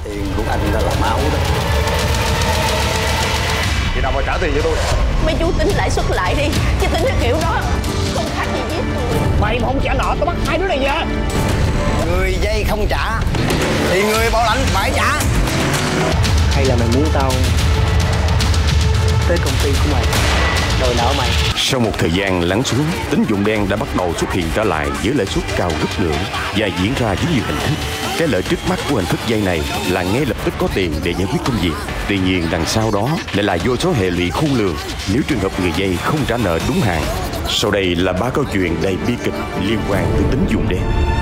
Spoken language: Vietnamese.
Tiền của anh đó là máu đó. Khi nào mà trả tiền cho tôi? Mấy chú tính lãi suất lại đi, chứ tính cái kiểu đó không khác gì giết người. Mày mà không trả nợ tao bắt hai đứa này về. Người dây không trả thì người bảo lãnh phải trả. Hay là mày muốn tao tới công ty của mày đòi nợ mày? Sau một thời gian lắng xuống, tín dụng đen đã bắt đầu xuất hiện trở lại với lãi suất cao gấp lượng và diễn ra với nhiều hình thức. Cái lợi trước mắt của hình thức vay này là ngay lập tức có tiền để giải quyết công việc. Tuy nhiên đằng sau đó lại là vô số hệ lụy khôn lường nếu trường hợp người vay không trả nợ đúng hạn. Sau đây là 3 câu chuyện đầy bi kịch liên quan tới tín dụng đen.